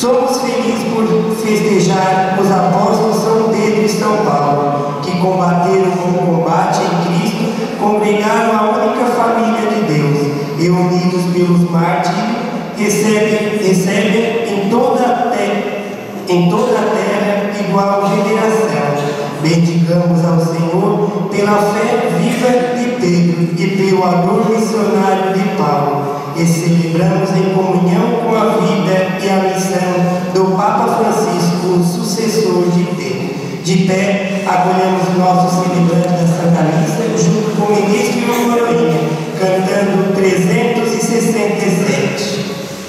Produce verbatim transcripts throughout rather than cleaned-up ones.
Somos felizes por festejar os apóstolos São Pedro e São Paulo, que combateram o combate em Cristo, congregaram a única família de Deus e, unidos pelos mártires, recebem, recebem em, toda a terra, em toda a terra igual veneração. Bendigamos ao Senhor pela fé viva de Pedro e pelo amor missionário de Paulo, e celebramos em comunhão com a vida e a missão do Papa Francisco, o sucessor de Pedro. De pé, acolhemos o nosso celebrante da Santa Missa, junto com o ministro e o coroinha, cantando trezentos e sessenta e sete.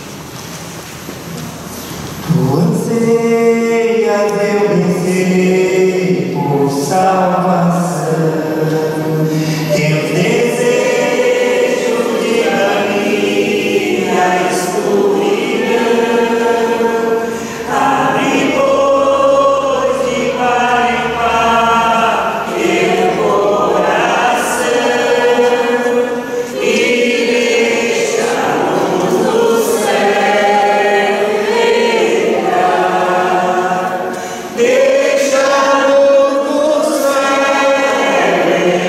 Tu anseias, eu vencer por salvação, eu desejo que a minha escuridão abre, pois, de par em par teu coração e deixa a luz do céu brilhar, deixa a luz do céu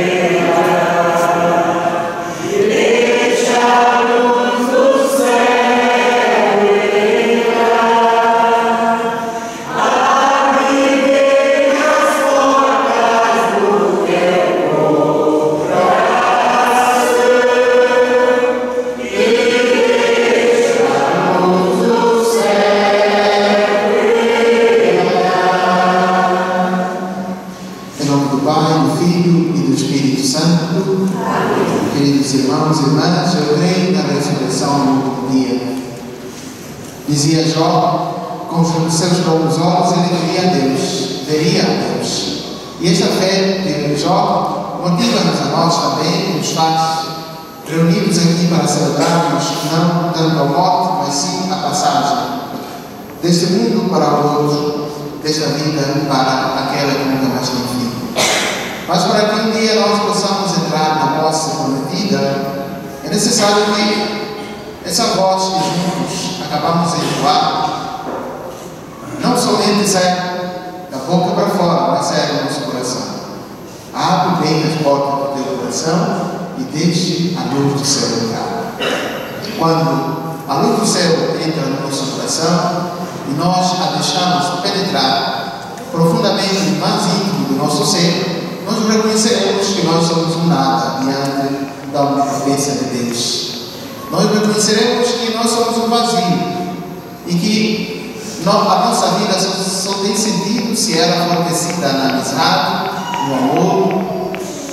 brilhar, deixa a luz do céu brilhar, abre bem as portas do teu coração e deixa a luz do céu brilhar. Em nome do Pai, do Filho e do Espírito Santo. Amém. Queridos irmãos e irmãs, eu creio na ressurreição no último dia. Dizia Jó, com os seus longos olhos ele veria a Deus, veria a Deus. E esta fé de Jó motiva-nos a nós também, e nos faz reunidos aqui para celebrarmos não tanto a morte, mas sim a passagem deste mundo para o outro, desta vida para aquela que nunca mais tem fim. Mas para que um dia nós possamos entrar na posse prometida, é necessário que essa voz que juntos acabamos de entoar não somente saia da boca para fora, mas saia do nosso coração. Abre bem as portas do teu coração e deixe a luz do céu entrar. Quando a luz do céu entra no nosso coração e nós a deixamos penetrar profundamente no mais íntimo do nosso ser, nós reconheceremos que nós somos um nada diante da onipotência de Deus. Nós reconheceremos que nós somos um vazio e que a nossa vida só, só tem sentido se ela for tecida na amizade, no amor,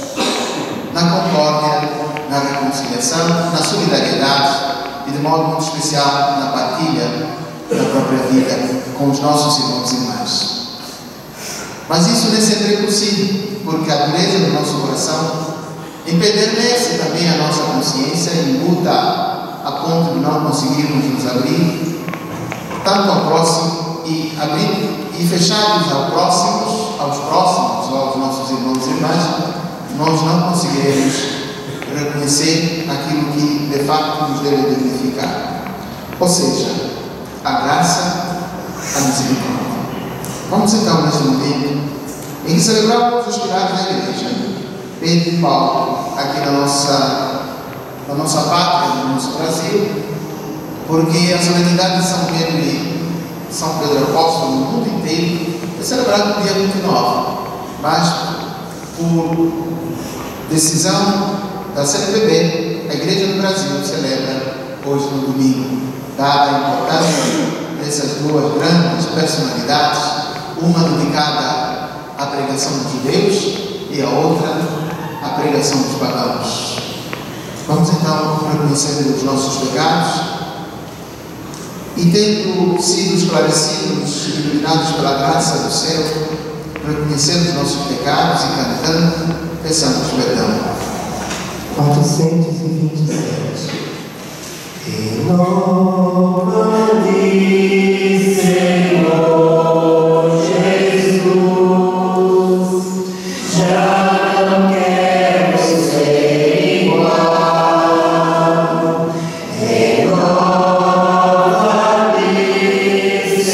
na concórdia, na reconciliação, na solidariedade e de modo muito especial na partilha da própria vida com os nossos irmãos e irmãs. Mas isso nem sempre é possível, porque a dureza do nosso coração empedernece também a nossa consciência e luta a ponto de não conseguirmos nos abrir tanto ao próximo e abrir e fecharmos aos próximos, aos próximos, aos nossos irmãos e irmãs, nós não conseguiremos reconhecer aquilo que de facto nos deve dignificar, ou seja, a graça, a misericórdia. Vamos então neste momento em que celebramos os pilares da Igreja, Pedro e Paulo, aqui na nossa, na nossa pátria, no nosso Brasil, porque a solenidade de São Pedro e São Pedro Apóstolo no mundo inteiro é celebrada no dia vinte e nove, mas por decisão da C N B B, a Igreja do Brasil celebra hoje no domingo, dada a importância dessas duas grandes personalidades, uma dedicada à pregação dos judeus e a outra à pregação dos pagãos. Vamos então reconhecer os nossos pecados e, tendo sido esclarecidos e iluminados pela graça do céu, reconhecendo os nossos pecados e cantando, peçamos perdão. quatrocentos e vinte e sete. Renova-me, Senhor Jesus, já não quero ser igual. Renova-me,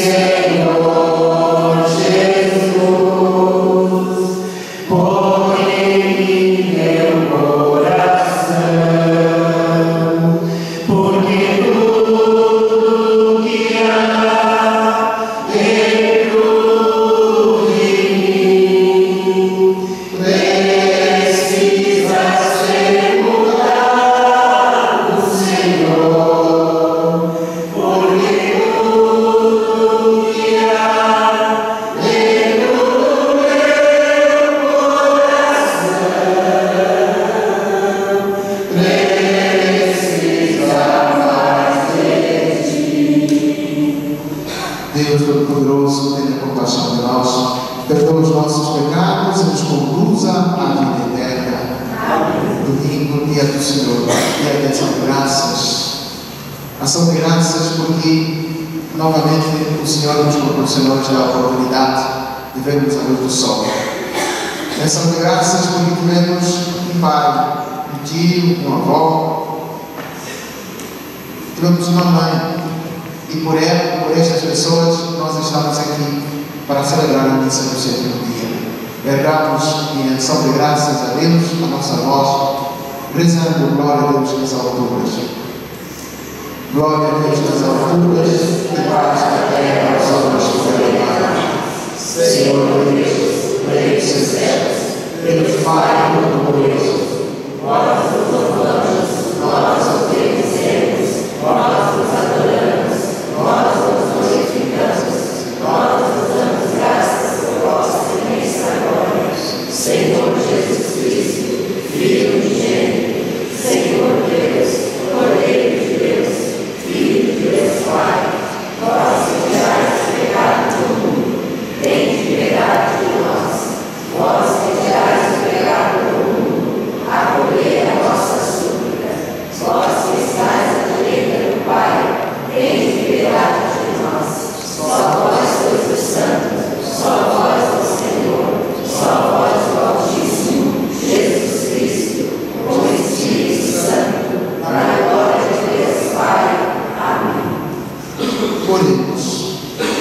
nossos pecados e nos conduza à vida eterna. Amém. Domingo, dia do Senhor, dia de ação de graças. Ação de graças porque, novamente, o Senhor nos proporcionou já a oportunidade de vermos a luz do sol. Ação de graças porque tivemos um pai, um tio, uma avó, tivemos uma mãe, e por ela, por estas pessoas, nós estamos aqui para celebrar a missa do sétimo dia. Ergamos em ação de graças a Deus, a nossa voz, rezando glória a Deus nas alturas. Glória a Deus nas alturas e paz na terra aos homens que elevaram. Senhor Deus, Rei dos céus, Deus Pai Todo-Poderoso, nós nos louvamos, nós os bendizemos, nós os adoramos, nós os glorificamos, nós os damos graças por vossa imensa glória. Senhor Jesus Cristo, Filho unigênito, Senhor Deus, Cordeiro de Deus, Filho de Deus Pai, vós que tirais o pecado do mundo, tende piedade de nós. Vós que tirais o pecado do mundo, acolhei a nossa súplica. Vós que estáis à direita do Pai, tende piedade de nós. Só vós sois o Santo, só vós o Senhor, só vós o Altíssimo, Jesus Cristo, com o Espírito Santo, na glória de Deus Pai. Amém. Oremos.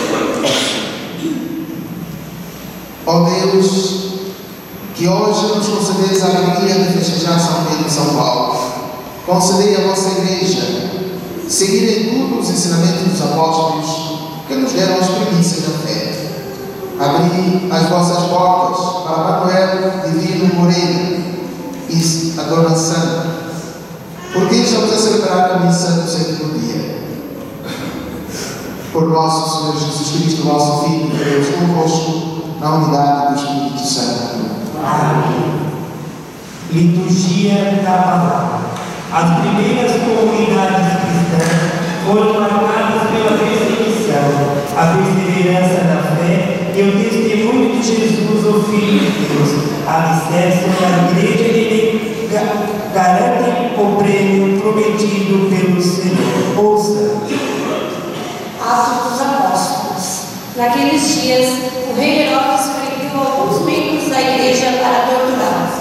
Ó Deus, que hoje nos concedeis a alegria de festejar São Pedro e São Paulo, concedei à vossa Igreja seguir em tudo os ensinamentos dos apóstolos que nos deram as primícias da fé. Abri as vossas portas para Manuel Divino Moreira e a Dona Santa, porque estamos a celebrar a missa do sétimo dia. Por nosso Senhor Jesus Cristo, vosso Filho, Deus convosco, na unidade do Espírito Santo. Amém. Liturgia da Palavra. As primeiras comunidades cristãs foram marcadas pela perseguição, a perseverança da fé e o testemunho de Jesus, o Filho de Deus. Alicerce da Igreja, ele garante o prêmio prometido pelo Senhor. Ouça. Atos dos Apóstolos. Naqueles dias, o rei Herodes prendeu alguns membros da igreja para torturá-los.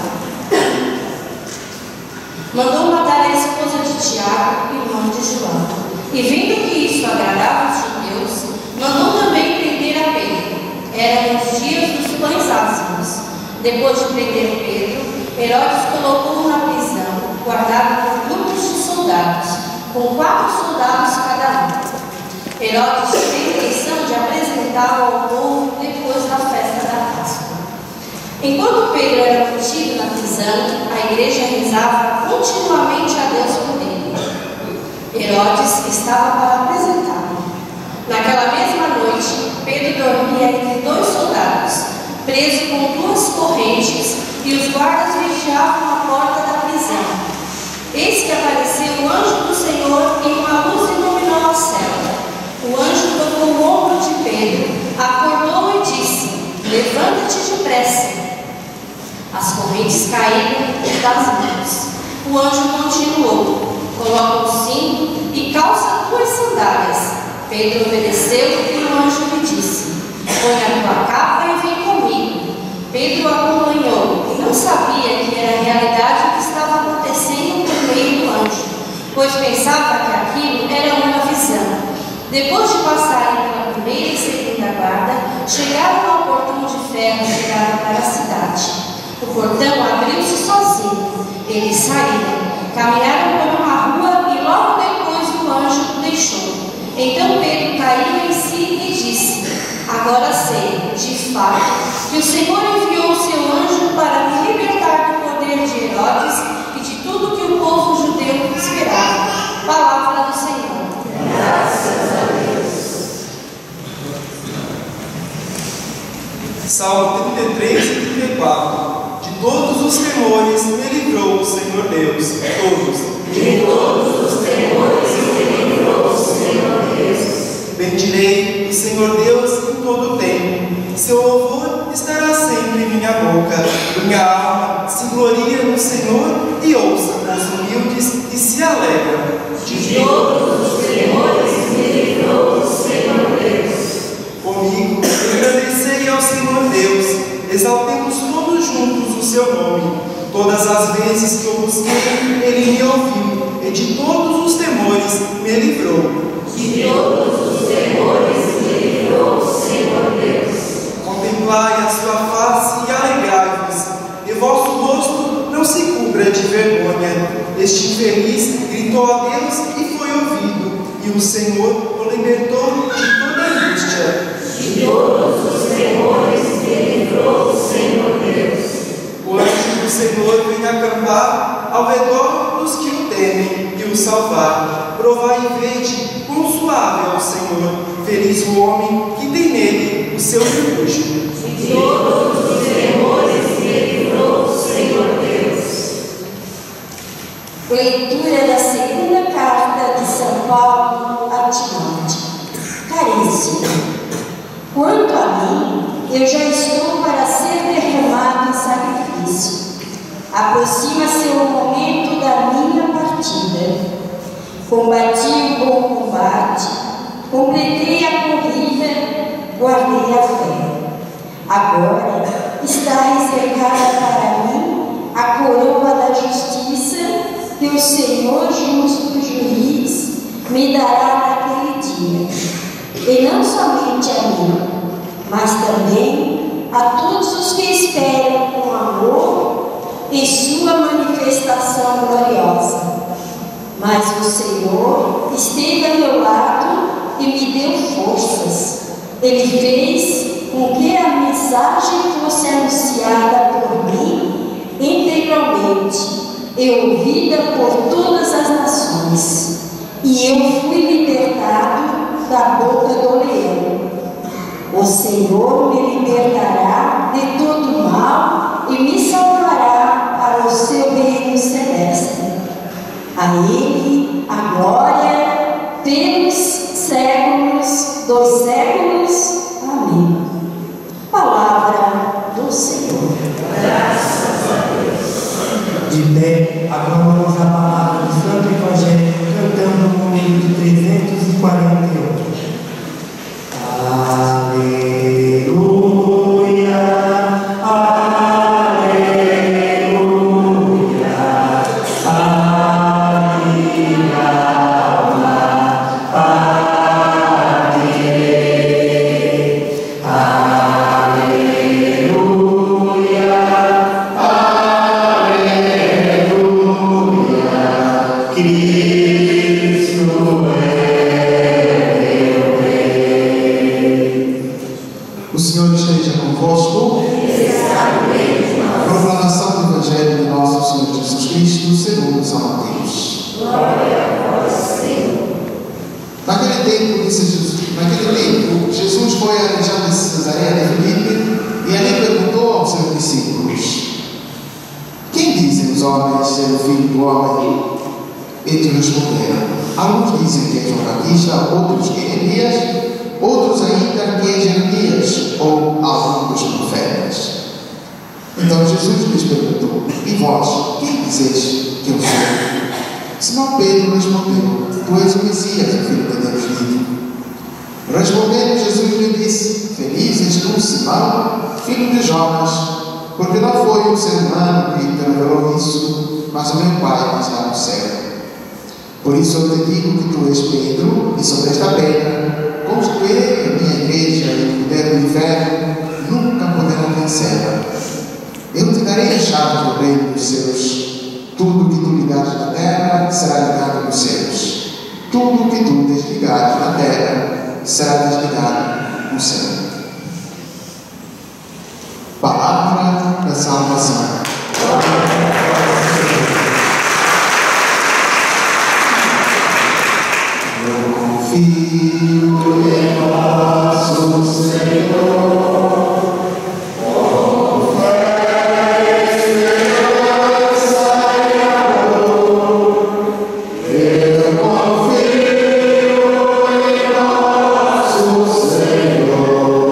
Mandou matar a esposa de Tiago, irmão de João. E vendo que isso agradava aos judeus, mandou também prender a Pedro. Eram os dias dos pães ázimos. Depois de prender Pedro, Herodes colocou-o na prisão, guardado por grupos de soldados, com quatro soldados cada um. Herodes tinha a intenção de apresentá-lo ao povo depois da festa da Páscoa. Enquanto Pedro era mantido na prisão, a igreja rezava continuamente a Deus por ele. Herodes estava para apresentá-lo. Naquela mesma noite, Pedro dormia entre dois soldados, preso com duas correntes, e os guardas vigiavam a porta da prisão. Eis que apareceu o anjo do Senhor e uma luz iluminou a cela. O anjo tocou o ombro de Pedro, acordou e disse: levanta-te depressa. As correntes caíram das mãos. O anjo continuou: coloca o cinto e calça tuas sandálias. Pedro obedeceu e o anjo lhe disse: põe a tua capa e vem comigo. Pedro acompanhou e não sabia que era a realidade que estava acontecendo por meio do anjo, pois pensava que aquilo era uma visão. Depois de passarem pela primeira e segunda guarda, chegaram ao portão de ferro que dava para a cidade. O portão abriu-se sozinho. Eles saíram, caminharam por uma rua e logo depois o anjo o deixou. Então Pedro caiu em si e disse: agora sei, de fato, que o Senhor enviou o seu anjo para me libertar do poder de Herodes e de tudo que o povo judeu esperava. Palavra do Senhor. Graças a Deus. Salmo trinta e três e trinta e quatro. De todos os temores me livrou o Senhor Deus. Todos. De todos os temores me livrou o Senhor Deus. Bendirei o Senhor Deus em todo o tempo. Seu louvor estará sempre minha boca. Minha alma se gloria no Senhor e ouça os humildes e se alegra. De todos os temores me livrou o Senhor Deus. Comigo, agradecei ao Senhor Deus, exaltemos todos juntos o seu nome. Todas as vezes que eu busquei, ele me ouviu, e de todos os temores me livrou. De todos os temores me livrou o Senhor Deus. Contemplai a sua face e alegrai-vos, e vosso rosto não se cubra de vergonha. Este infeliz gritou a Deus e foi ouvido, e o Senhor o libertou de toda angústia. De todos os temores me livrou o Senhor Deus. O anjo do Senhor vem acampar ao redor dos que o temem e o salvar. Provai e vede quão suave é o Senhor. Feliz o homem que tem nele o seu refúgio. De todos os temores me livrou o Senhor Deus. Leitura da segunda carta de São Paulo a Timóteo. Caríssimo, quanto a mim, eu já estou para ser derramado em sacrifício. Aproxima-se o momento da minha partida. Combati o bom combate, completei a corrida, guardei a fé. Agora está reservada para mim a coroa da justiça que o Senhor justo juiz me dará naquele dia. E não somente a mim, mas também a todos os que esperam com amor em sua manifestação gloriosa. Mas o Senhor esteve ao meu lado e me deu forças. Ele fez com que a mensagem fosse anunciada por mim integralmente e ouvida por todas as nações. E eu fui libertado da boca do leão. O Senhor me libertará de todo mal e me salvará para o seu reino celeste. A Ele a glória pelos séculos dos séculos. Amém. Palavra do Senhor. Graças a Deus. De pé, aclamamos a palavra do Santo Evangelho, cantando o número de trezentos e quarenta e oito. Aleluia, aleluia, a minha alma pare. Aleluia, aleluia, Cristo é meu Rei. O Senhor esteja convosco. Proclamação do Evangelho de nosso Senhor Jesus Cristo segundo São Mateus. Glória a vós, Senhor. Naquele tempo, disse Jesus, naquele tempo, Jesus foi à região de Cesareia de Filipe e ali perguntou aos seus discípulos: quem dizem os homens ser o Filho do Homem? Eles responderam: alguns dizem que é João Batista, outros que é Elias, outros ainda que é Jeremias ou algum dos profetas. Então Jesus lhes perguntou: e vós, quem dizeis que eu sou? Simão Pedro respondeu: tu és o Messias, o Filho de Deus vivo. Respondendo, Jesus lhe disse: feliz és tu, Simão, filho de Jonas, porque não foi o ser humano que te revelou isso, mas o meu Pai que está no céu. Por isso eu te digo que tu és Pedro, e sobre esta pedra construirei a minha igreja, e o poder do inferno nunca poderá vencê-la. Eu te darei as chaves do reino dos céus. Tudo que tu ligares na terra será ligado nos céus. Tudo que tu desligares na terra será desligado no céu. Palavra da salvação. Eu confio em nosso Senhor. Eu confio em nosso Senhor.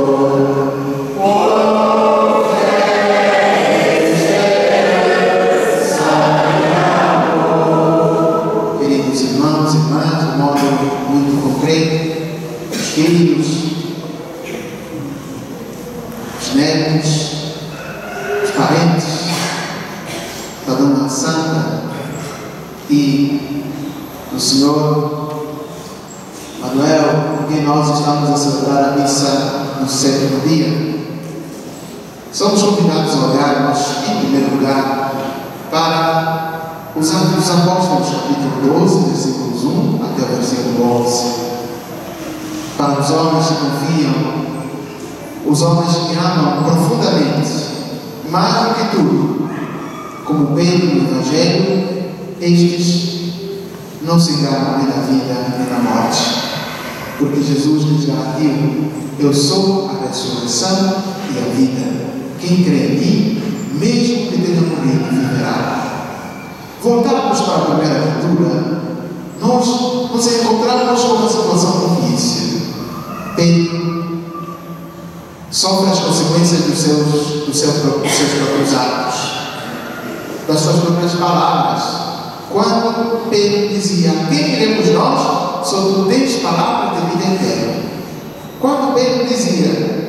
Senhor Manuel, com quem nós estamos a celebrar a missa no sétimo dia. Somos convidados a olharmos, em primeiro lugar, para os Atos dos Apóstolos, capítulo doze, versículos um até o versículo onze. Para os homens que confiam, os homens que amam profundamente, mais do que tudo, como Pedro no Evangelho, estes não se enganam nem na vida nem na morte, porque Jesus lhes garantiu: eu sou a ressurreição e a vida. Quem crê em mim, mesmo que tenha morrido, viverá. Voltarmos para a primeira leitura, nós nos encontramos com uma situação difícil. Pedro sofre as consequências dos seus, dos seus, dos seus próprios atos, das suas próprias palavras. Quando Pedro dizia: quem iremos nós? Só tu tens palavras de vida eterna. Quando Pedro dizia: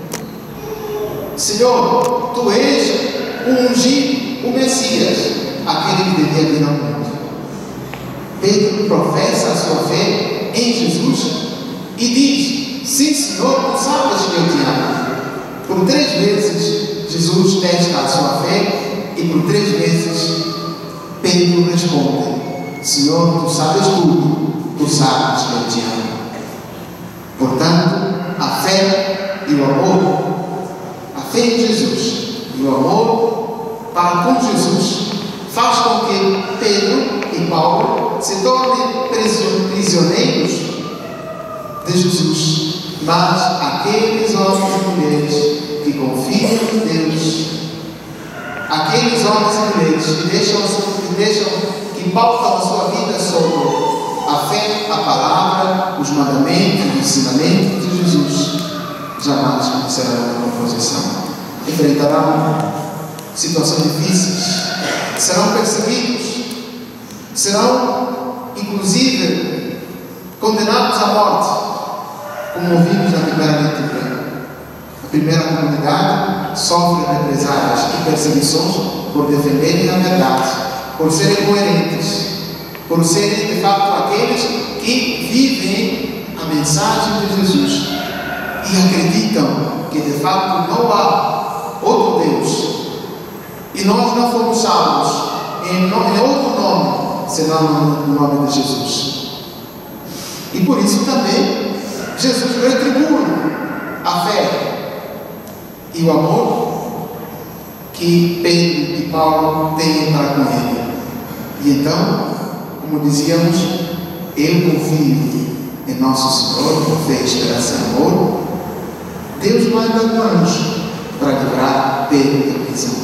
Senhor, tu és o ungido, o Messias, aquele que devia vir ao mundo. Pedro professa a sua fé em Jesus e diz: sim, Senhor, tu sabes que eu te amo. Por três vezes Jesus testa a sua fé e por três vezes Pedro responde: Senhor, tu sabes tudo, tu sabes que eu te amo. Portanto, a fé e o amor, a fé em Jesus e o amor para com Jesus faz com que Pedro e Paulo se tornem prisioneiros de Jesus. Mas aqueles homens e mulheres que confiam em Deus, aqueles homens e mulheres que deixam, que deixam, que pautam a sua vida sobre a fé, a palavra, os mandamentos, os ensinamentos de Jesus, jamais conhecerão a oposição. Enfrentarão situações difíceis, serão perseguidos, serão inclusive condenados à morte, como ouvimos na primeira leitura. A primeira comunidade sofre represálias e perseguições por defenderem a verdade, por serem coerentes, por serem de fato aqueles que vivem a mensagem de Jesus e acreditam que de fato não há outro Deus e nós não fomos salvos em, em outro nome senão no nome de Jesus. E por isso também Jesus retribui a fé e o amor que Pedro e Paulo têm para com ele. E então, como dizíamos, eu confio em nosso Senhor, por fé, esperança e amor. Deus manda um anjo para livrar Pedro da prisão.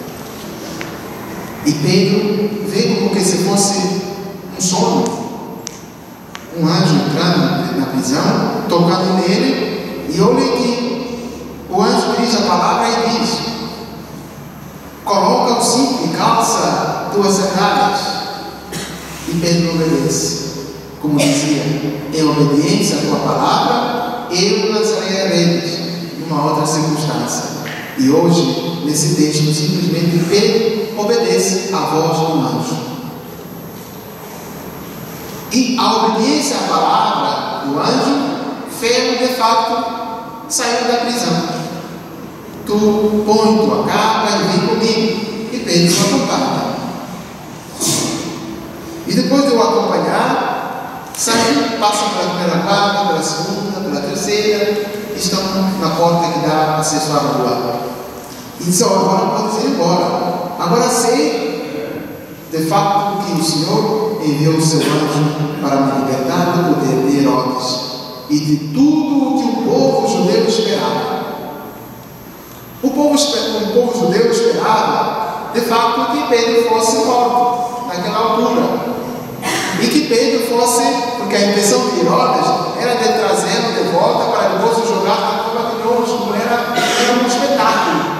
E Pedro vê como que se fosse um sonho, um anjo entrando na prisão, tocando nele, e olha que o anjo diz a palavra e diz: coloca o cinto e calça tuas sandálias. E Pedro obedece, como dizia: em obediência à tua palavra, eu lançarei a redes, numa outra circunstância. E hoje, nesse texto, simplesmente Pedro obedece à voz do anjo. E a obediência à palavra do anjo fez de fato sair da prisão. Tu põe tua capa e vem comigo. E Pedro o acompanha. E depois de o acompanhar, saem, passam pela primeira quarta, pela segunda, pela terceira, e estão na porta que dá acesso à rua. E diz: oh, agora podes ir embora. Agora sei de fato que o Senhor enviou o seu anjo para me libertar do poder de Herodes e de tudo o que o povo judeu esperava. O povo, o povo judeu esperava de fato que Pedro fosse morto naquela altura. E que Pedro fosse, porque a intenção de Herodes era de trazê-lo de volta para depois o jogar na cova de leões, como era, era um espetáculo.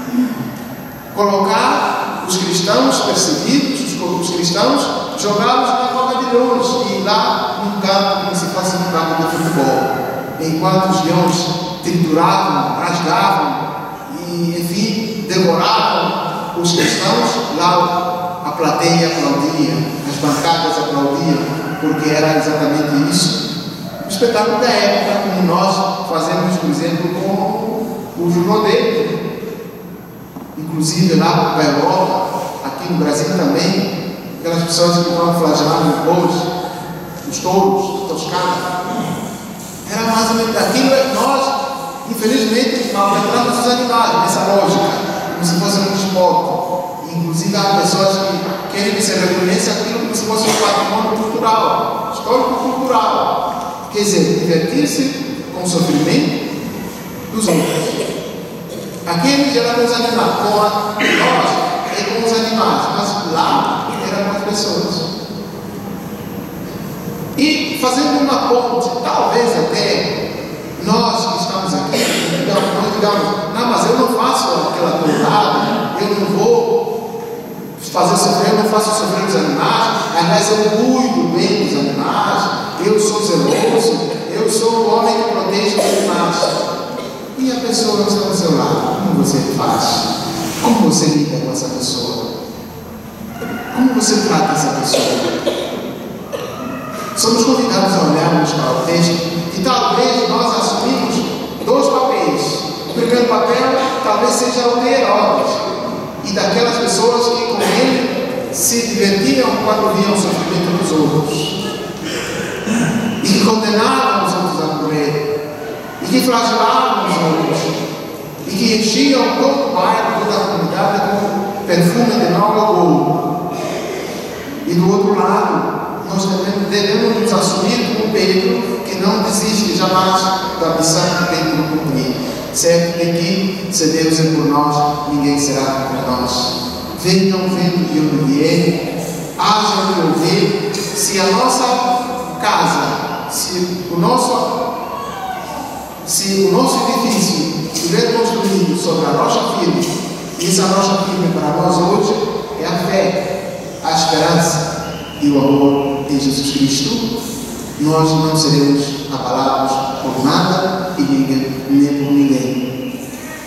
Colocar os cristãos perseguidos, os cristãos, jogá-los na cova de leões e lá num campo, como se fosse um campo de futebol. Enquanto os leões trituravam, rasgavam e, enfim, devoravam os cristãos, lá a plateia aplaudia, as bancadas aplaudiam, porque era exatamente isso, o espetáculo da época, como nós fazemos, por exemplo, com os rodeios. Inclusive lá na Europa, aqui no Brasil também, aquelas pessoas que vão flagelando os bois, os touros, Toscana. Era mais ou menos aquilo que nós, infelizmente, maltratamos os animais nessa lógica, como se fosse um esporte. Inclusive há pessoas que querem que se reconheça aquilo como se fosse um patrimônio cultural, histórico-cultural. Quer dizer, divertir-se com o sofrimento dos outros. Aqueles eram com os animais, com a, nós é com os animais, mas lá eram com as pessoas. E fazendo uma ponte, talvez até nós que estamos aqui, nós digamos, não, mas eu não faço aquela tourada, eu não vou fazer sofrer, eu não faço sofrer os animais, aliás eu cuido bem dos animais, eu sou zeloso, eu sou o homem que protege os animais. E a pessoa que está ao seu lado, como você faz? Como você lida com essa pessoa? Como você trata essa pessoa? Somos convidados a olharmos para o texto e talvez nós assumimos dois papéis. O primeiro papel talvez seja o de Herodes e daquelas pessoas que com ele se divertiam quando viam o sofrimento dos outros e que condenavam os outros a morrer e que flagelavam os outros e que enchiam todo o bairro, toda a comunidade com perfume de Nova. E do outro lado, nós devemos, devemos nos assumir como Pedro, que não desiste jamais da missão que tem por cumprir, certo de que, se Deus é por nós, ninguém será contra nós. Venham vendo de onde vier, hajam de ouvir, se a nossa casa, se o nosso, se o nosso edifício estiver construído sobre a rocha firme, e essa rocha firme para nós hoje é a fé, a esperança e o amor em Jesus Cristo, nós não seremos abalados por nada e ninguém, nem por ninguém.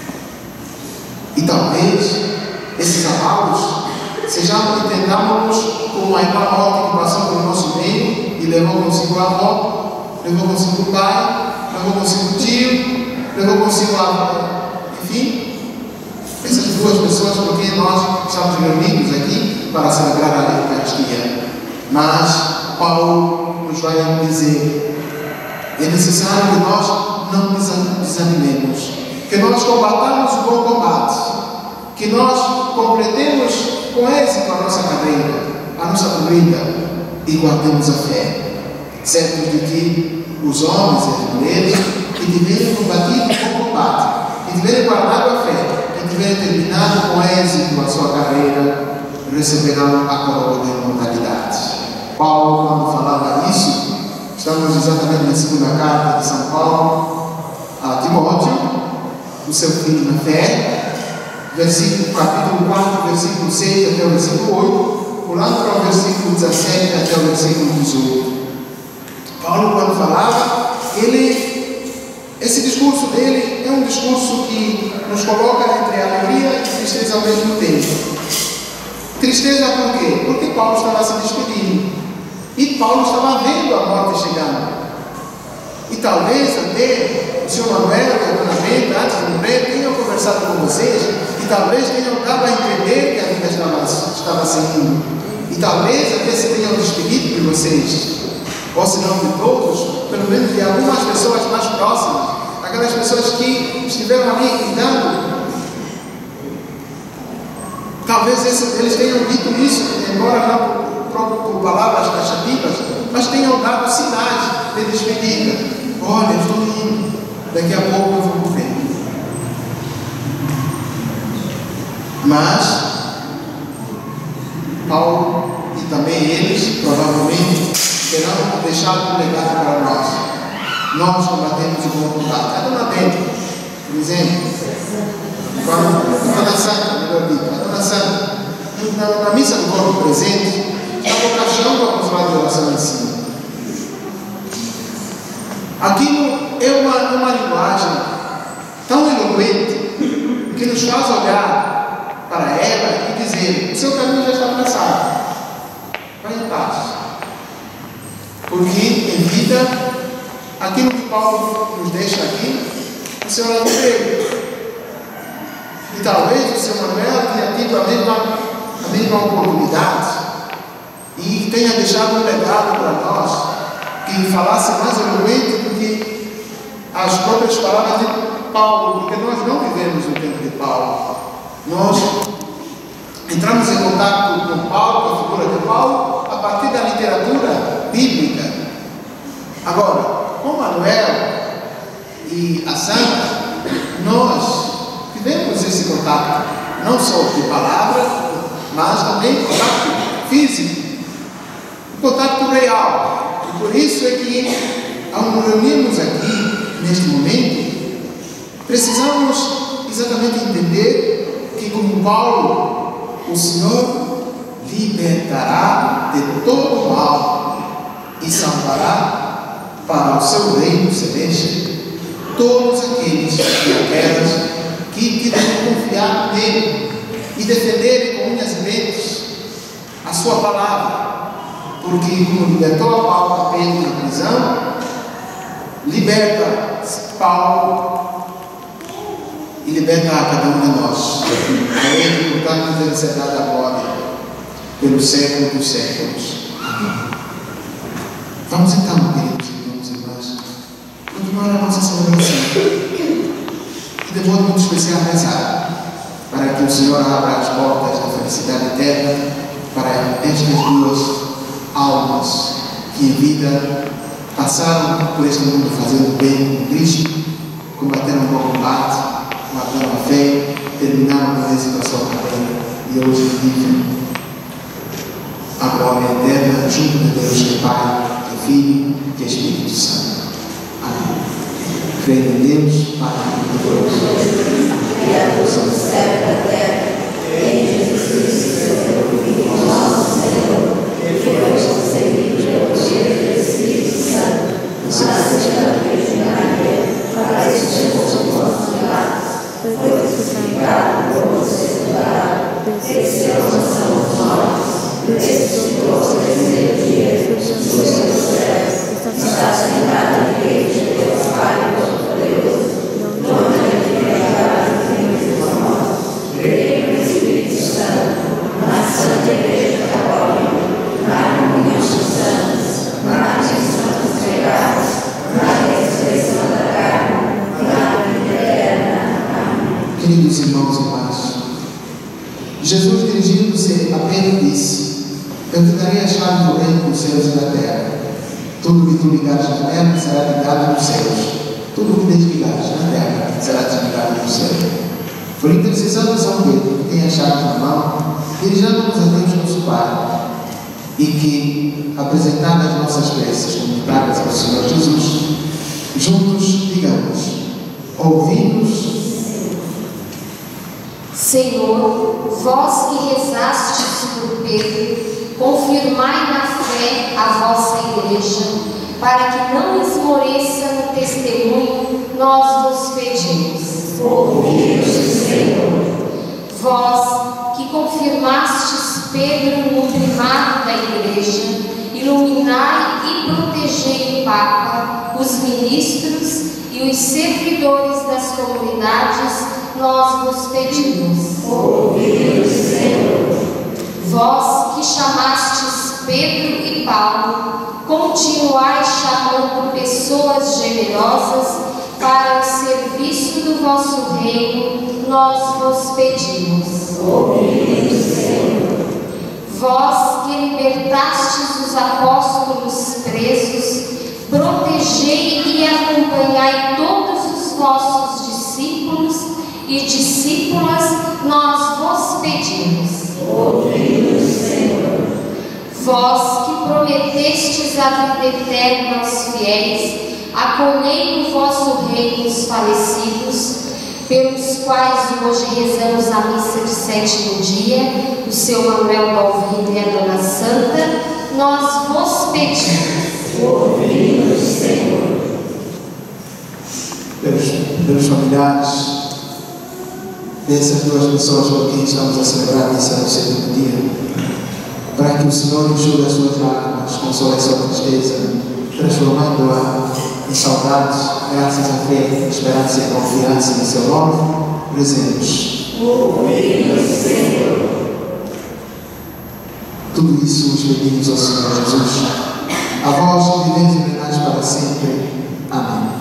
E talvez esses abalos sejamos, entendamos como a irmã morte que passou pelo nosso meio e levou consigo a avó, levou consigo o pai, levou consigo o tio, levou consigo a avó, enfim, essas duas pessoas com quem nós estamos reunidos aqui para celebrar a Eucaristia. Mas Paulo nos vai dizer: é necessário que nós não desanimemos, que nós combatamos o bom combate, que nós completemos com êxito a nossa carreira, a nossa corrida e guardemos a fé, certos de que os homens e as mulheres que tiverem combatido o bom combate, que tiverem guardado a fé, que tiverem terminado com êxito a sua carreira, receberão a coroa da imortalidade. Paulo, quando falava isso, estamos exatamente na segunda carta de São Paulo a Timóteo, o seu filho na fé, versículo, capítulo quatro, versículo seis até o versículo oito, pulando para o versículo dezessete até o versículo dezoito. Paulo, quando falava, ele, esse discurso dele é um discurso que nos coloca entre alegria e tristeza ao mesmo tempo. Tristeza por quê? Porque Paulo estava se despedindo. E Paulo estava vendo a morte chegando. E talvez até o senhor Manuel e a dona Benta, antes de morrer, tenham conversado com vocês e talvez tenham dado a entender que a vida estava, estava seguindo. E talvez até se tenham despedido de vocês. Ou se não de todos, pelo menos de algumas pessoas mais próximas. Aquelas pessoas que estiveram ali cuidando. Talvez eles tenham dito isso, embora não por palavras taxativas, mas tenham dado sinais de despedida. Olha, eu estou indo, daqui a pouco eu vou morrer. Mas Paulo e também eles provavelmente terão deixado um legado para nós. Nós combatemos o bom combate. A dona Benta, por exemplo, quando a dona Santa, melhor dito, a dona Santa, na, na missa do corpo presente, estava o caixão com a consoada de oração em cima. Aquilo é uma, uma linguagem tão eloquente que nos faz olhar para ela e dizer: o seu caminho já está traçado, vai em paz. Senhora não veio. E talvez o seu Manuel tenha tido a mesma, a mesma oportunidade e tenha deixado um legado para nós que falasse mais eloquente do que as próprias palavras de Paulo, porque nós não vivemos no tempo de Paulo. Nós entramos em contato com Paulo, com a figura de Paulo, a partir da literatura bíblica. Agora, com Manuel e a Santa, nós tivemos esse contato, não só de palavra, mas também contato físico, contato real. E por isso é que, ao nos reunirmos aqui, neste momento, precisamos exatamente entender que, como Paulo, o Senhor libertará de todo o mal e salvará para o seu reino celeste todos aqueles e aquelas que querem confiar nele e defender com unhas e dentes a sua palavra, porque como libertou a Paulo da pena na prisão, liberta Paulo e liberta a cada um de nós. A ele, portanto, deve ser dada a glória pelo século dos séculos. Amém. Vamos então, queridos irmãos e irmãs, continuar a nossa celebração. E de modo muito especial rezar para que o Senhor abra as portas da felicidade eterna para estas duas almas que em vida passaram por este mundo fazendo bem com Cristo, combateram o bom combate, mataram a fé, terminaram com êxito a sua carreira e hoje vivem a glória eterna junto de Deus que é Pai, que é Filho, que é Espírito Santo. Amém. Creio em Deus, Pai Todo-Poderoso, Criador do céu e da terra, em Jesus Cristo, seu Filho, nosso Senhor, que foi concebido pelo poder do Espírito Santo, nasceu da Virgem Maria, padeceu por nossos pecados, foi crucificado por você julgado, desceu aos nossos mortos, ressuscitou ao terceiro dia, subiu aos céus, está sentado à direita de Deus Pai Todo-Poderoso, dono da eternidade e dos mortos, creio no Espírito Santo, na Santa Igreja Católica, na comunhão dos santos, na remissão dos pecados, na ressurreição da carne, na vida eterna. Amém. Queridos irmãos e irmãs, Jesus, dirigindo-se a Pedro, disse: Eu te darei a chave do reino dos céus e da terra. Tudo que tu ligares na terra será ligado nos céus. Tudo que desligares na terra será desligado no céu. Por intercessão de São Pedro, que tem a chave na mão, dirijamos-nos a Deus nosso Pai, e que, apresentadas as nossas preces comunicadas ao Senhor Jesus, juntos digamos: ouvi-nos. Senhor, vós que rezastes por Pedro, confirmai na fé a vossa igreja, para que não esmoreça no testemunho, nós vos pedimos. Ouvi-nos, Senhor. Vós que confirmastes Pedro no primado da igreja, iluminai e protegei o Papa, os ministros e os servidores das comunidades, nós vos pedimos. Ouvi-nos, Senhor. Vós que chamastes Pedro e Paulo, continuai chamando pessoas generosas para o serviço do vosso reino, nós vos pedimos. Ouvi-nos, Senhor. Vós que libertastes os apóstolos presos, protegei e acompanhai todos os vossos discípulos e discípulas, nós vos pedimos. Ouvi-nos, Senhor. Vós que prometestes a vida eterna aos fiéis, acolhei no vosso reino os falecidos, pelos quais hoje rezamos a missa de sétimo dia, o seu Manuel Balvino e a Dona Santa, nós vos pedimos. Ouvi-nos, Senhor. Pelos, pelos familiares dessas duas pessoas com quem estamos a celebrar a missa no sétimo dia, para que o Senhor enxugue as suas lágrimas, console a sua tristeza, transformando-a em saudades graças à fé, esperança e confiança no seu nome, rezemos. Ouve-nos, Senhor. Tudo isso os pedimos ao Senhor Jesus. A vós que viveis e reinais para sempre. Amém.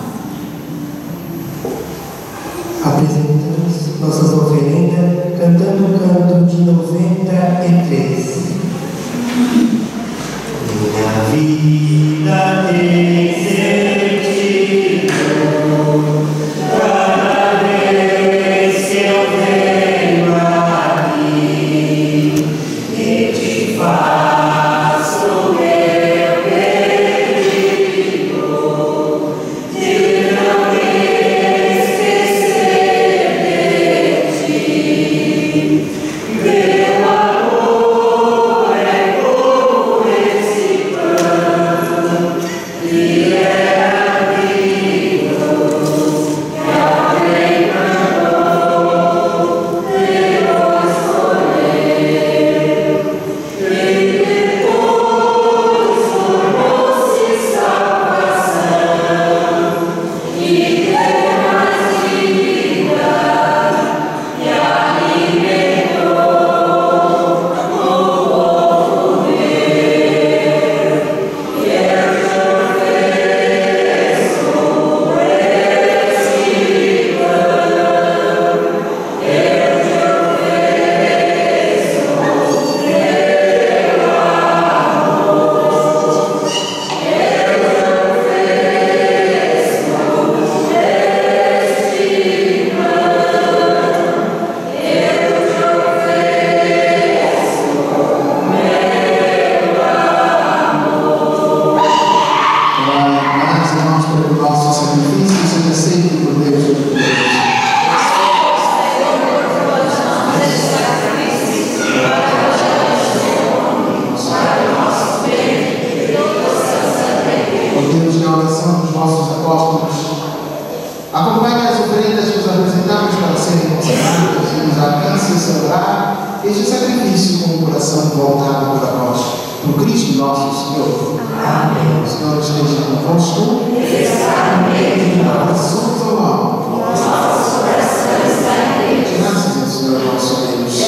Apresentamos nossas oferendas cantando o canto de noventa e três. Minha vida tem sentido cada vez que eu venho aqui e te faço meu pedido de não me esquecer de ti. Meu amor é como esse pão que é amigo, que alguém mandou, Deus escolheu, e depois tornou-se salvação, e deu mais vida, e alimentou o povo meu, e eu te ofereço esse pão, eu te ofereço meu amor, eu te ofereço este pão, eu te ofereço Pai, mais irmãos, pelo nosso sacrifício, seja aceito por Deus e por Deus. Ó Deus, na oração dos vossos apóstolos, acompanhe as oferendas que os apresentamos para serem consagradas e nos alcance a celebrar este sacrifício com o coração voltado para vós, por Cristo nosso Senhor. Amém. O Senhor esteja convosco. Orações ao alto. Graças ao Senhor nosso Deus.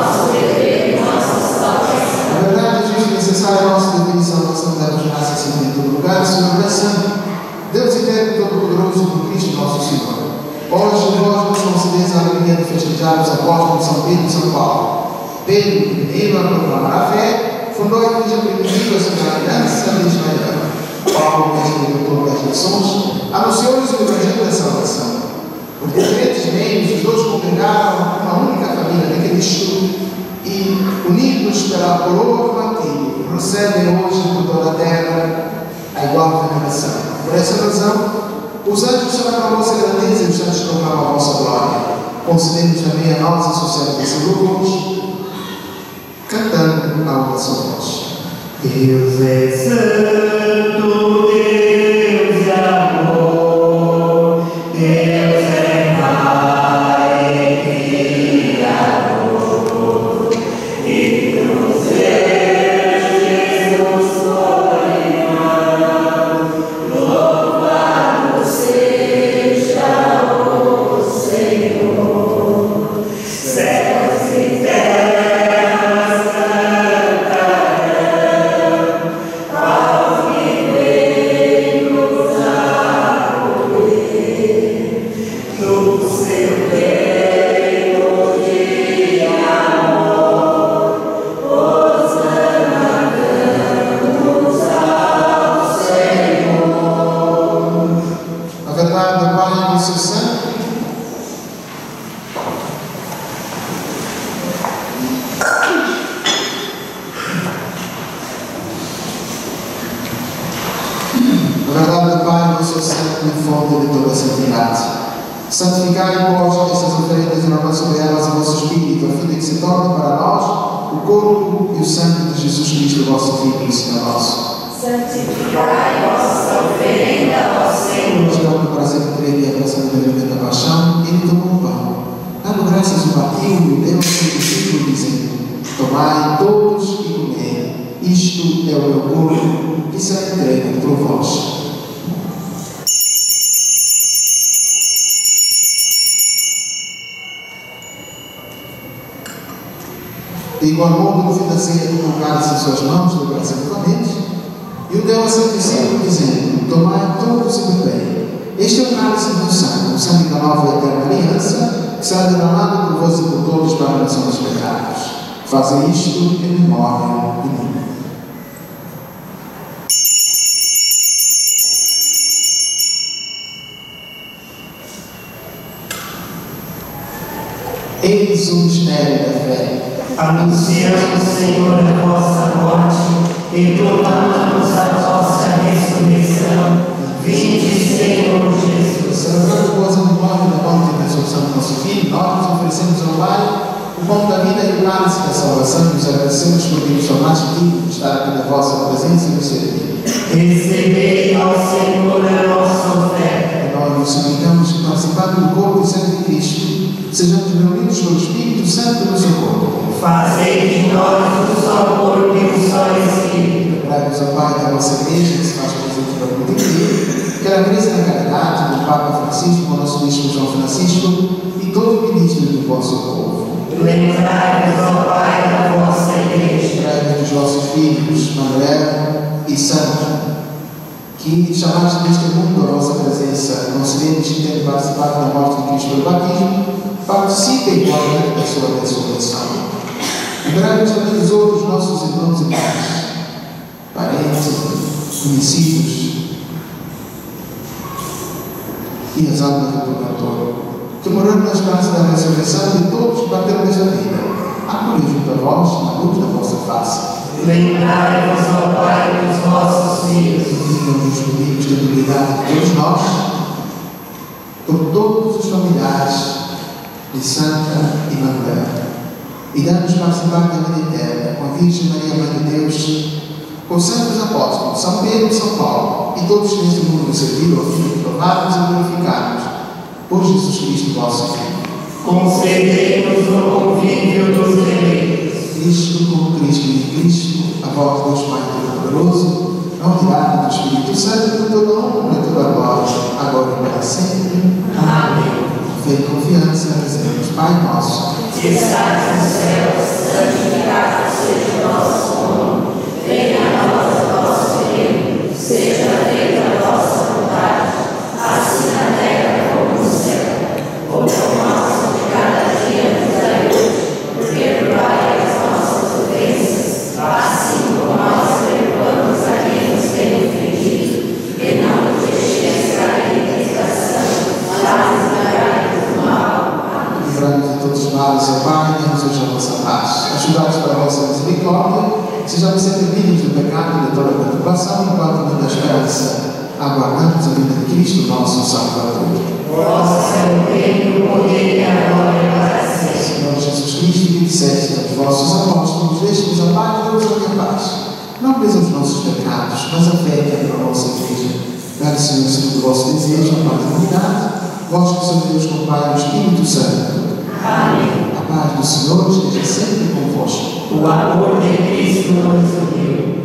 Na verdade, justo e necessário a nossa definição, nós não damos graças sempre em todo lugar, Senhor, graças Deus eterno e todo-poderoso por Cristo nosso Senhor. Hoje vós nos concedeis a alegria de festejar os apóstolos São Pedro e São Paulo. Pedro, primeiro a proclamar a fé, fundou a igreja primitiva sobre a aliança de Israel. Paulo, mestre e doutor das nações, anunciou-lhes o evangelho da salvação. Por diferentes meios, os dois congregaram uma única família naquele estudo e, unidos pela coroa do martírio, recebem hoje por toda a terra a igual veneração. Por essa razão, os anjos celebram a vossa grandeza e os santos proclamam a vossa glória. Concedemos também a nós associados a esses louvores, cantando a vossa voz. Deus é santo, Deus é amor, Deus é Pai e Criador, e nos Jesus foi irmão, louvado seja o Senhor, céus e terras cantarão ao viver nos acolher no seu reino de amor. Hosana cantamos ao Senhor. A verdade do Pai e do seu Santo. A verdade do Pai e do seu Santo e fonte de toda a santidade. Santificai vós estas oferendas e derramai sobre elas o vosso Espírito, a fim de que se torne para nós o corpo e o sangue de Jesus Cristo, vosso Filho e Senhor nosso. Santificai vossa oferenda, ó Senhor. Esperando para sempre crer e abraçando o livramento da paixão, ele tomou o pão, dando graças, o partiu e o deu ao seu discípulo, dizendo: tomai todos e comei, isto é o meu corpo que será entregue por vós. De igual modo, no fim da ceia, tomou o cálice em suas mãos, deu graças novamente, e o deu a seus discípulos, dizendo: tomai todos e bebei. Este é o cálice do sangue, o sangue da nova e eterna aliança, que será derramado por vós e por todos para a remissão dos pecados. Fazem isto em memória de mim. Eis o mistério da fé. Anunciamos, Senhor, a vossa morte e proclamamos a vossa ressurreição. Vinde, Senhor Jesus. Celebrando o gozo e memória da morte e da ressurreição do nosso Filho, nós nos oferecemos ao Pai o pão da vida e o cálice da salvação, e nos agradecemos porque nos tornaste dignos de estar aqui na vossa presença e nos servir. Recebei, ó Senhor, a nossa oferta. E nós nos suplicamos que, participando do corpo e sangue de Cristo, sejamos reunidos pelo Espírito Santo no seu corpo. Fazei de nós um só corpo e um só Espírito. Lembrai-nos, ó Pai, da vossa igreja, que se faz presente para o mundo inteiro, que ela cresça na caridade do Papa Francisco, o nosso Bispo João Francisco e todos os ministros do vosso povo. Lembrai-nos, ó Pai, da vossa igreja. Lembrai-nos dos vossos filhos, Manuel e Sandra, que chamaste deste mundo a vossa presença, concedendo que tendo participado da morte de Cristo pelo batismo, participem igualmente da sua ressurreição. Lembrai-nos também dos outros nossos irmãos e pais, parentes, conhecidos e as almas do purgatório, que morando na esperança da ressurreição de todos que bateram nesta vida, acolhei junto a vós na luz da vossa face. Lembrai-vos, ó Pai, dos vossos filhos. Digam-nos comigo de habilidade de todos nós, por todos os familiares de Santa e Manuel, e dá-nos participar da vida eterna com a Virgem Maria, Mãe de Deus, com os santos apóstolos, São Pedro e São Paulo, e todos que neste mundo nos serviram, ao fim de provarmos e glorificarmos, por Jesus Cristo, vosso Filho. Concedei-nos o convívio dos eleitos. Cristo, com Cristo e Cristo, a vós, Deus Pai Todo-Poderoso, na unidade do Espírito Santo, toda honra e toda glória, agora e para sempre. Amém. Fé e confiança, dizemos: Pai nosso, Que estás no céu, santificado seja o nosso nome. Venha a nós o vosso reino. Seja feita a vossa vontade, assim na terra como no céu. O pão nosso de cada dia nos dai hoje. Perdoai as nossas ofensas, assim como nós perdoamos a quem nos tem ofendido. E não nos deixeis cair em tentação, mas livrai-nos do mal. livrai-nos de todos os males, ó Pai, e dê-nos hoje a vossa paz. Ajudai-nos para a vossa misericórdia, sejamos sempre livres do pecado e de toda a perturbação, enquanto na esperança aguardamos a vida de Cristo, nosso Salvador. Vosso é o reino, o poder e a glória para sempre. Senhor Jesus Cristo, que disseste aos vossos apóstolos: deixe-nos a paz, dê-nos a minha paz. Não presa os nossos pecados, mas a fé que é para a nossa igreja. Dá-lhe, Senhor, segundo o vosso desejo, a paz e a unidade, vós que sois Deus com o Pai e o Espírito Santo. Amém. A paz do Senhor esteja sempre convosco. O amor de Cristo nos uniu.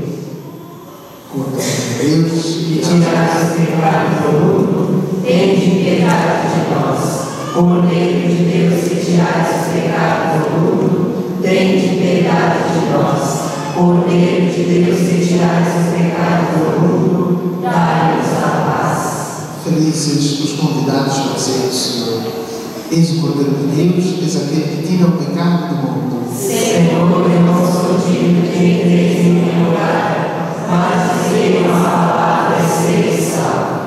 Cordeiro de Deus, E tirar os pecados do mundo, tende piedade de nós. Cordeiro de Deus, que tirais os pecados do mundo, tende piedade de nós. Cordeiro de Deus, que tirais os pecados do mundo, dai-nos a paz. felizes os convidados para ser o Senhor. Eis o Cordeiro de Deus, eis aquele que tira o pecado do mundo. Senhor, eu não sou digno de entrar em minha morada, mas dizei uma palavra e serei salvo.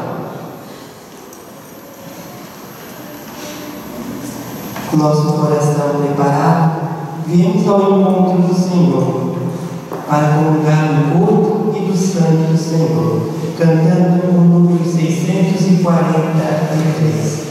Nosso coração preparado, viemos ao encontro do Senhor, para comungar do corpo e do sangue do Senhor, cantando o número seiscentos e quarenta e três.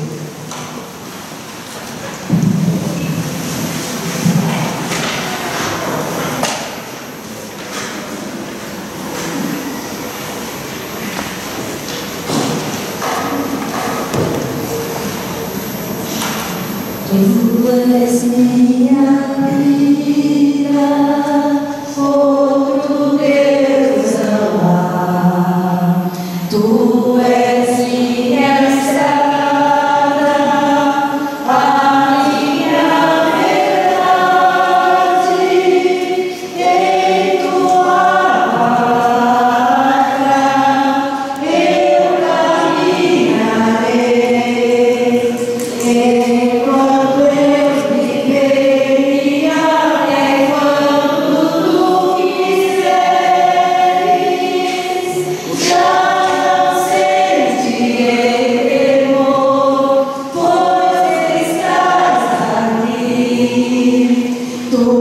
Tu és minha vida, outro Deus não há. Tu és minha estrada, a minha verdade,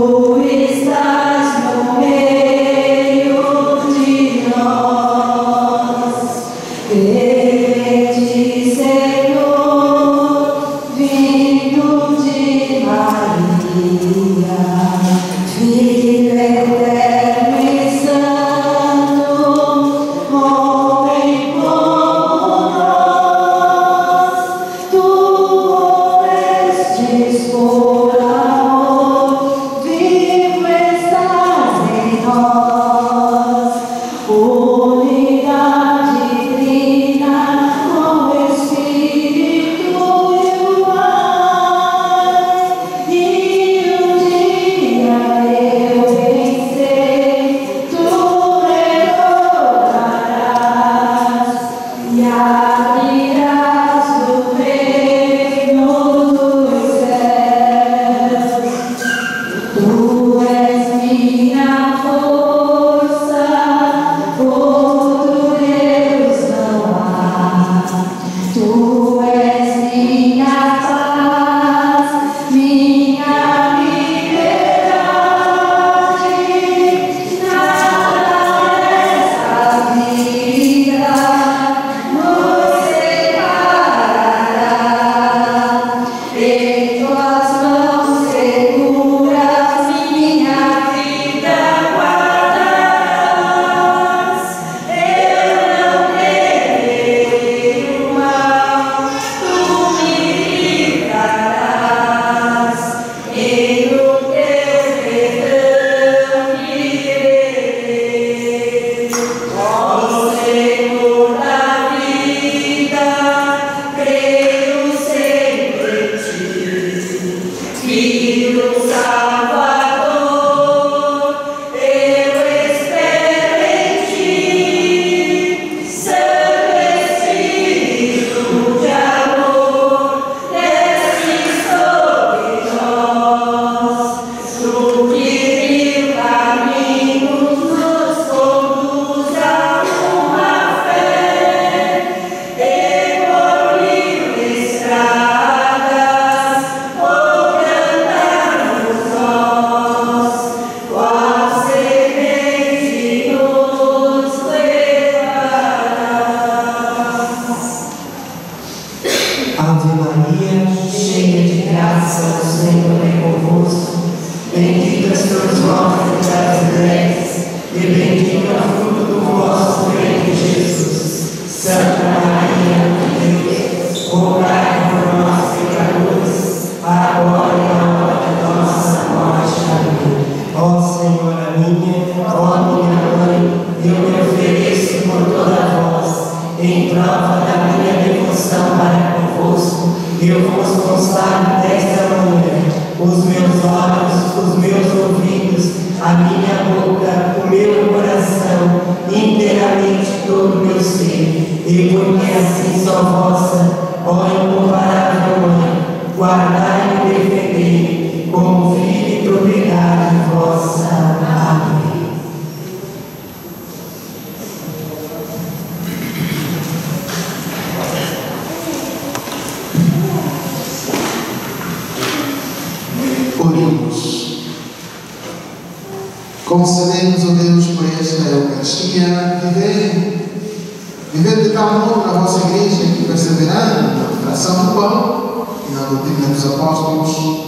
Concedemos, ó Deus, por esta Eucaristia, viver, viver de tal modo na vossa Igreja que, perseverando na fração do pão e na doutrina dos apóstolos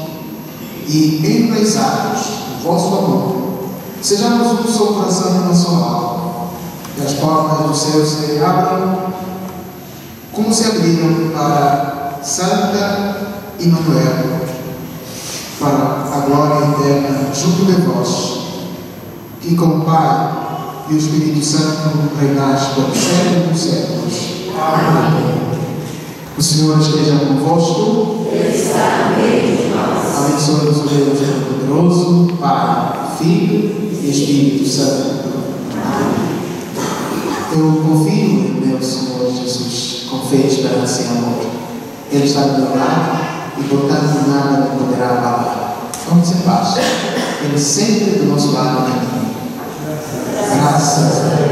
e enraizados no vosso amor, sejamos um só coração e uma só alma, que as portas do céu se abram, como se abriram para Santa Emanuel, para a glória eterna junto de vós, que com o Pai e o Espírito Santo reinais por séculos dos séculos. Amém. O Senhor esteja convosco. Ele está no meio de nós. Abençoe-nos o Deus Todo-Poderoso, Pai, Filho e Espírito Santo. Amém. Eu confio em meu Senhor Jesus com fé, esperança e amor. Ele está do meu lado e, portanto, nada me poderá abalar. Vamos em paz. Ele sempre do nosso lado na vida. Graças a Deus.